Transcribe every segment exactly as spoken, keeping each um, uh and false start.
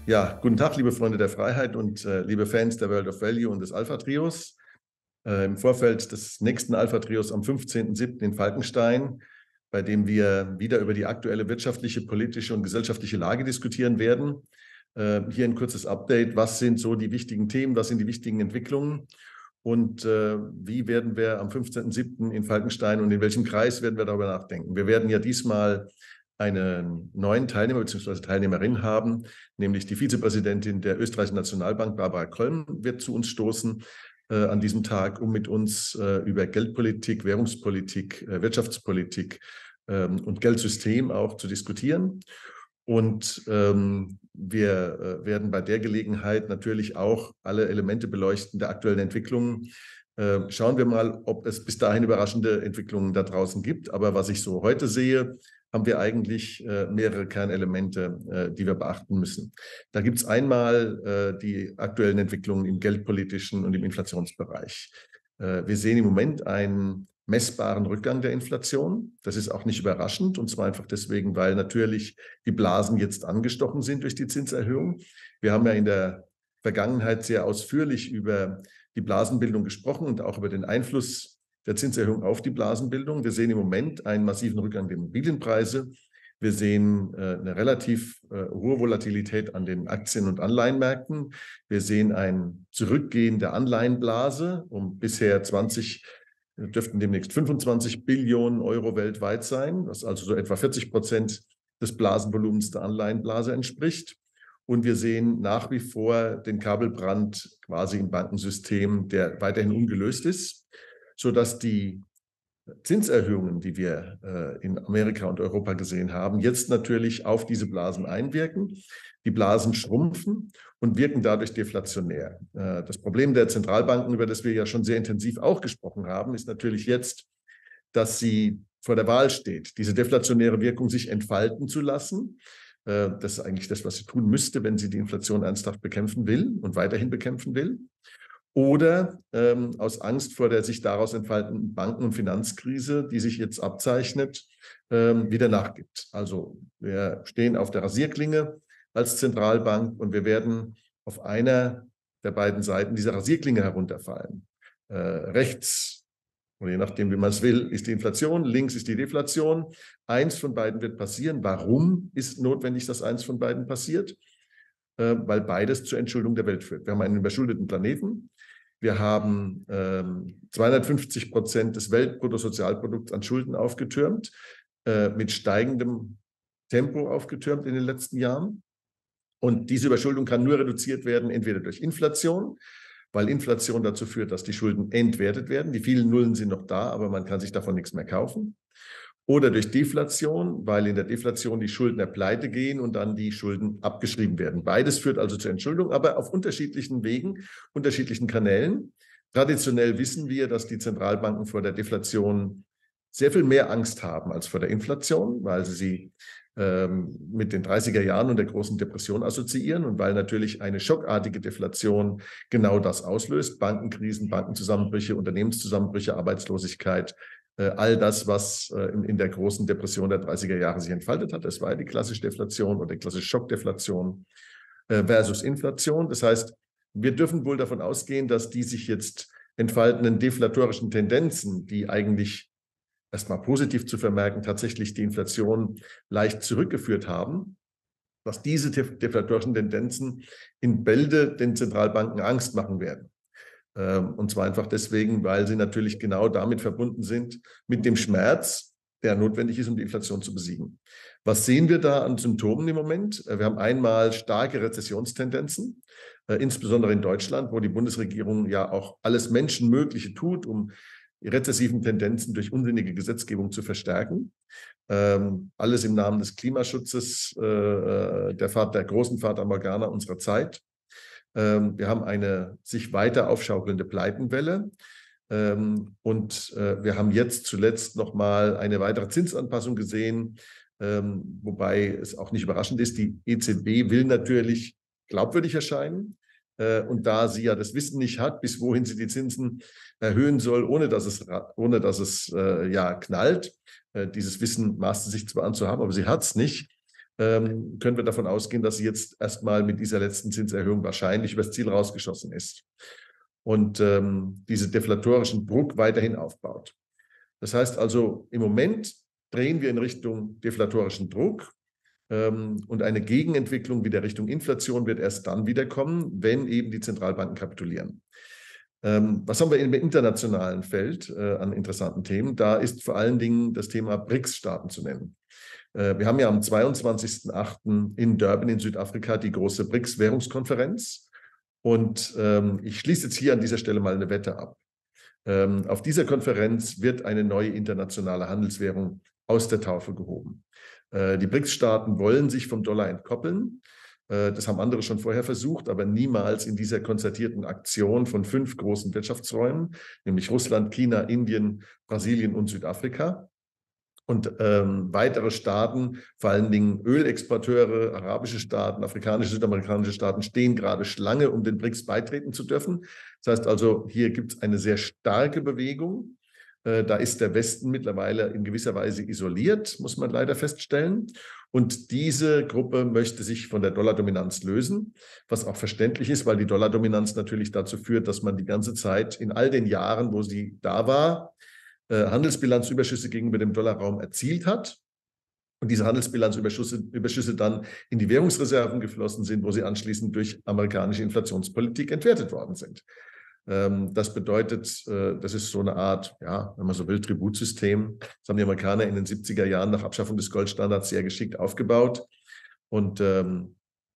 Ja, guten Tag, liebe Freunde der Freiheit und äh, liebe Fans der World of Value und des Alpha-Trios. Äh, Im Vorfeld des nächsten Alpha-Trios am fünfzehnten siebten in Falkenstein, bei dem wir wieder über die aktuelle wirtschaftliche, politische und gesellschaftliche Lage diskutieren werden. Äh, hier ein kurzes Update. Was sind so die wichtigen Themen? Was sind die wichtigen Entwicklungen? Und äh, wie werden wir am fünfzehnten siebten in Falkenstein und in welchem Kreis werden wir darüber nachdenken? Wir werden ja diesmal einen neuen Teilnehmer bzw. Teilnehmerin haben, nämlich die Vizepräsidentin der Österreichischen Nationalbank, Barbara Kollm, wird zu uns stoßen äh, an diesem Tag, um mit uns äh, über Geldpolitik, Währungspolitik, äh, Wirtschaftspolitik ähm, und Geldsystem auch zu diskutieren. Und ähm, wir äh, werden bei der Gelegenheit natürlich auch alle Elemente beleuchten der aktuellen Entwicklungen. Äh, schauen wir mal, ob es bis dahin überraschende Entwicklungen da draußen gibt. Aber was ich so heute sehe, haben wir eigentlich äh, mehrere Kernelemente, äh, die wir beachten müssen. Da gibt es einmal äh, die aktuellen Entwicklungen im geldpolitischen und im Inflationsbereich. Äh, wir sehen im Moment einen messbaren Rückgang der Inflation. Das ist auch nicht überraschend, und zwar einfach deswegen, weil natürlich die Blasen jetzt angestochen sind durch die Zinserhöhung. Wir haben ja in der Vergangenheit sehr ausführlich über die Blasenbildung gesprochen und auch über den Einfluss der Zinserhöhung auf die Blasenbildung. Wir sehen im Moment einen massiven Rückgang der Immobilienpreise. Wir sehen äh, eine relativ äh, hohe Volatilität an den Aktien- und Anleihenmärkten. Wir sehen ein Zurückgehen der Anleihenblase um bisher zwanzig, dürften demnächst fünfundzwanzig Billionen Euro weltweit sein, was also so etwa vierzig Prozent des Blasenvolumens der Anleihenblase entspricht. Und wir sehen nach wie vor den Kabelbrand quasi im Bankensystem, der weiterhin ungelöst ist, sodass die Zinserhöhungen, die wir äh, in Amerika und Europa gesehen haben, jetzt natürlich auf diese Blasen einwirken. Die Blasen schrumpfen und wirken dadurch deflationär. Äh, das Problem der Zentralbanken, über das wir ja schon sehr intensiv auch gesprochen haben, ist natürlich jetzt, dass sie vor der Wahl steht, diese deflationäre Wirkung sich entfalten zu lassen. Äh, das ist eigentlich das, was sie tun müsste, wenn sie die Inflation ernsthaft bekämpfen will und weiterhin bekämpfen will. Oder ähm, aus Angst vor der sich daraus entfaltenden Banken- und Finanzkrise, die sich jetzt abzeichnet, ähm, wieder nachgibt. Also wir stehen auf der Rasierklinge als Zentralbank und wir werden auf einer der beiden Seiten dieser Rasierklinge herunterfallen. Äh, rechts, oder je nachdem, wie man es will, ist die Inflation, links ist die Deflation. Eins von beiden wird passieren. Warum ist notwendig, dass eins von beiden passiert? Äh, weil beides zur Entschuldung der Welt führt. Wir haben einen überschuldeten Planeten. Wir haben ähm, zweihundertfünfzig Prozent des Weltbruttosozialprodukts an Schulden aufgetürmt, äh, mit steigendem Tempo aufgetürmt in den letzten Jahren. Und diese Überschuldung kann nur reduziert werden, entweder durch Inflation, weil Inflation dazu führt, dass die Schulden entwertet werden. Die vielen Nullen sind noch da, aber man kann sich davon nichts mehr kaufen. Oder durch Deflation, weil in der Deflation die Schuldner pleite gehen und dann die Schulden abgeschrieben werden. Beides führt also zur Entschuldung, aber auf unterschiedlichen Wegen, unterschiedlichen Kanälen. Traditionell wissen wir, dass die Zentralbanken vor der Deflation sehr viel mehr Angst haben als vor der Inflation, weil sie sie ähm, mit den dreißiger Jahren und der großen Depression assoziieren und weil natürlich eine schockartige Deflation genau das auslöst. Bankenkrisen, Bankenzusammenbrüche, Unternehmenszusammenbrüche, Arbeitslosigkeit, all das, was in der großen Depression der dreißiger Jahre sich entfaltet hat. Das war die klassische Deflation oder die klassische Schockdeflation versus Inflation. Das heißt, wir dürfen wohl davon ausgehen, dass die sich jetzt entfaltenden deflatorischen Tendenzen, die eigentlich erstmal positiv zu vermerken, tatsächlich die Inflation leicht zurückgeführt haben, dass diese deflatorischen Tendenzen in Bälde den Zentralbanken Angst machen werden. Und zwar einfach deswegen, weil sie natürlich genau damit verbunden sind, mit dem Schmerz, der notwendig ist, um die Inflation zu besiegen. Was sehen wir da an Symptomen im Moment? Wir haben einmal starke Rezessionstendenzen, insbesondere in Deutschland, wo die Bundesregierung ja auch alles Menschenmögliche tut, um die rezessiven Tendenzen durch unsinnige Gesetzgebung zu verstärken. Ähm, alles im Namen des Klimaschutzes, äh, der, Fahrt, der großen Fata Morgana unserer Zeit. Wir haben eine sich weiter aufschaukelnde Pleitenwelle und wir haben jetzt zuletzt noch mal eine weitere Zinsanpassung gesehen, wobei es auch nicht überraschend ist. Die E Z B will natürlich glaubwürdig erscheinen und da sie ja das Wissen nicht hat, bis wohin sie die Zinsen erhöhen soll, ohne dass es, ohne dass es ja knallt. Dieses Wissen maßt sie sich zwar an zu haben, aber sie hat es nicht. ähm, können wir davon ausgehen, dass sie jetzt erstmal mit dieser letzten Zinserhöhung wahrscheinlich übers Ziel rausgeschossen ist und ähm, diese deflatorischen Druck weiterhin aufbaut. Das heißt also, im Moment drehen wir in Richtung deflatorischen Druck. Und eine Gegenentwicklung wieder Richtung Inflation wird erst dann wiederkommen, wenn eben die Zentralbanken kapitulieren. Was haben wir im internationalen Feld an interessanten Themen? Da ist vor allen Dingen das Thema BRICS-Staaten zu nennen. Wir haben ja am zweiundzwanzigsten achten in Durban in Südafrika die große BRICS-Währungskonferenz. Und ich schließe jetzt hier an dieser Stelle mal eine Wette ab. Auf dieser Konferenz wird eine neue internationale Handelswährung aus der Taufe gehoben. Die BRICS-Staaten wollen sich vom Dollar entkoppeln. Das haben andere schon vorher versucht, aber niemals in dieser konzertierten Aktion von fünf großen Wirtschaftsräumen, nämlich Russland, China, Indien, Brasilien und Südafrika. Und ähm, weitere Staaten, vor allen Dingen Ölexporteure, arabische Staaten, afrikanische, südamerikanische Staaten, stehen gerade Schlange, um den BRICS beitreten zu dürfen. Das heißt also, hier gibt es eine sehr starke Bewegung. Äh, da ist der Westen mittlerweile in gewisser Weise isoliert, muss man leider feststellen. Und diese Gruppe möchte sich von der Dollardominanz lösen, was auch verständlich ist, weil die Dollardominanz natürlich dazu führt, dass man die ganze Zeit in all den Jahren, wo sie da war, Handelsbilanzüberschüsse gegenüber dem Dollarraum erzielt hat und diese Handelsbilanzüberschüsse Überschüsse dann in die Währungsreserven geflossen sind, wo sie anschließend durch amerikanische Inflationspolitik entwertet worden sind. Das bedeutet, das ist so eine Art, ja, wenn man so will, Tributsystem. Das haben die Amerikaner in den siebziger Jahren nach Abschaffung des Goldstandards sehr geschickt aufgebaut. Und ähm,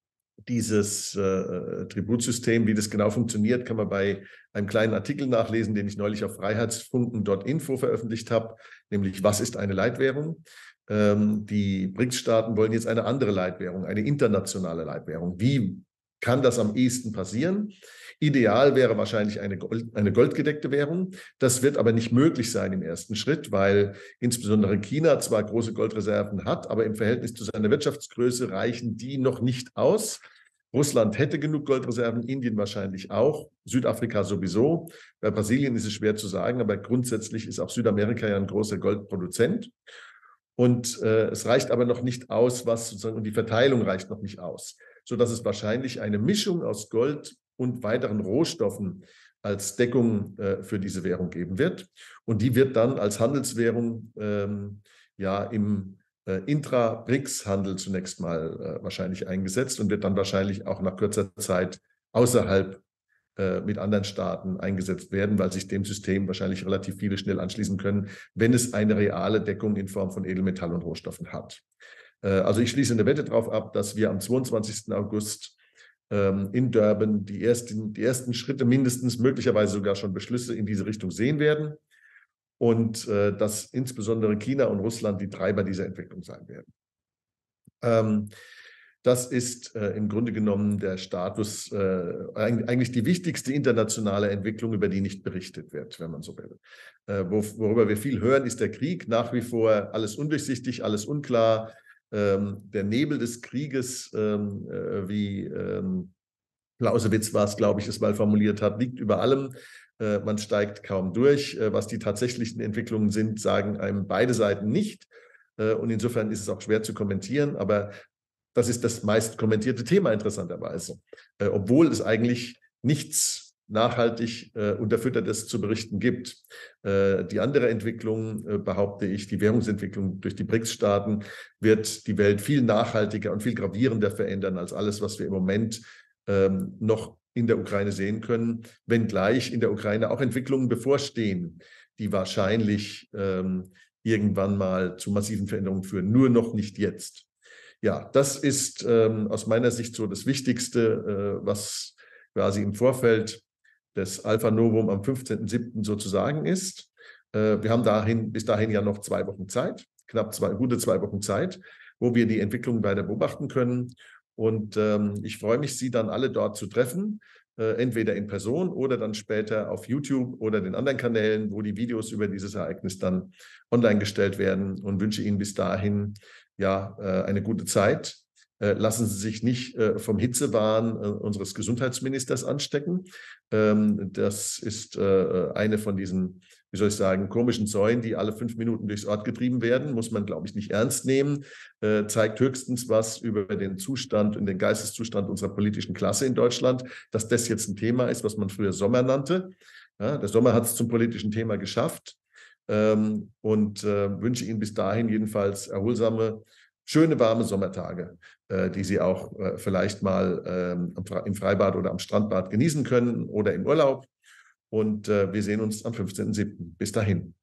dieses äh, Tributsystem, wie das genau funktioniert, kann man bei einem kleinen Artikel nachlesen, den ich neulich auf freiheitsfunken Punkt info veröffentlicht habe, nämlich was ist eine Leitwährung? Ähm, die BRICS-Staaten wollen jetzt eine andere Leitwährung, eine internationale Leitwährung. Wie kann das am ehesten passieren? Ideal wäre wahrscheinlich eine, Gold, eine goldgedeckte Währung. Das wird aber nicht möglich sein im ersten Schritt, weil insbesondere China zwar große Goldreserven hat, aber im Verhältnis zu seiner Wirtschaftsgröße reichen die noch nicht aus. Russland hätte genug Goldreserven, Indien wahrscheinlich auch, Südafrika sowieso. Bei Brasilien ist es schwer zu sagen, aber grundsätzlich ist auch Südamerika ja ein großer Goldproduzent. Und äh, es reicht aber noch nicht aus, was sozusagen, und die Verteilung reicht noch nicht aus, sodass es wahrscheinlich eine Mischung aus Gold und weiteren Rohstoffen als Deckung äh, für diese Währung geben wird. Und die wird dann als Handelswährung ähm, ja im äh, Intra-BRICS-Handel zunächst mal äh, wahrscheinlich eingesetzt und wird dann wahrscheinlich auch nach kürzer Zeit außerhalb äh, mit anderen Staaten eingesetzt werden, weil sich dem System wahrscheinlich relativ viele schnell anschließen können, wenn es eine reale Deckung in Form von Edelmetall und Rohstoffen hat. Äh, also ich schließe eine Wette darauf ab, dass wir am zweiundzwanzigsten August in Durban die ersten, die ersten Schritte mindestens, möglicherweise sogar schon Beschlüsse in diese Richtung sehen werden und äh, dass insbesondere China und Russland die Treiber dieser Entwicklung sein werden. Ähm, das ist äh, im Grunde genommen der Status, äh, eigentlich die wichtigste internationale Entwicklung, über die nicht berichtet wird, wenn man so will. Äh, wo, worüber wir viel hören, ist der Krieg, nach wie vor alles undurchsichtig, alles unklar. Ähm, der Nebel des Krieges, ähm, äh, wie ähm, Clausewitz war es, glaube ich, es mal formuliert hat, liegt über allem. Äh, man steigt kaum durch. Äh, was die tatsächlichen Entwicklungen sind, sagen einem beide Seiten nicht. Äh, und insofern ist es auch schwer zu kommentieren. Aber das ist das meist kommentierte Thema interessanterweise, äh, obwohl es eigentlich nichts nachhaltig äh, Unterfüttertes zu berichten gibt. Äh, die andere Entwicklung, äh, behaupte ich, die Währungsentwicklung durch die BRICS-Staaten, wird die Welt viel nachhaltiger und viel gravierender verändern als alles, was wir im Moment ähm, noch in der Ukraine sehen können, wenngleich in der Ukraine auch Entwicklungen bevorstehen, die wahrscheinlich ähm, irgendwann mal zu massiven Veränderungen führen, nur noch nicht jetzt. Ja, das ist ähm, aus meiner Sicht so das Wichtigste, äh, was quasi im Vorfeld des Alpha Novum am fünfzehnten siebten sozusagen ist. Äh, wir haben dahin, bis dahin ja noch zwei Wochen Zeit, knapp zwei, gute zwei Wochen Zeit, wo wir die Entwicklung weiter beobachten können. Und ähm, ich freue mich, Sie dann alle dort zu treffen, äh, entweder in Person oder dann später auf YouTube oder den anderen Kanälen, wo die Videos über dieses Ereignis dann online gestellt werden, und wünsche Ihnen bis dahin ja äh, eine gute Zeit. Äh, lassen Sie sich nicht äh, vom Hitzewahn äh, unseres Gesundheitsministers anstecken. Ähm, das ist äh, eine von diesen wie soll ich sagen, komischen Säuen, die alle fünf Minuten durchs Ort getrieben werden, muss man, glaube ich, nicht ernst nehmen, äh, zeigt höchstens was über den Zustand und den Geisteszustand unserer politischen Klasse in Deutschland, dass das jetzt ein Thema ist, was man früher Sommer nannte. Ja, der Sommer hat es zum politischen Thema geschafft, ähm, und äh, wünsche Ihnen bis dahin jedenfalls erholsame, schöne, warme Sommertage, äh, die Sie auch äh, vielleicht mal ähm, im Freibad oder am Strandbad genießen können oder im Urlaub. Und äh, wir sehen uns am fünfzehnten siebten Bis dahin.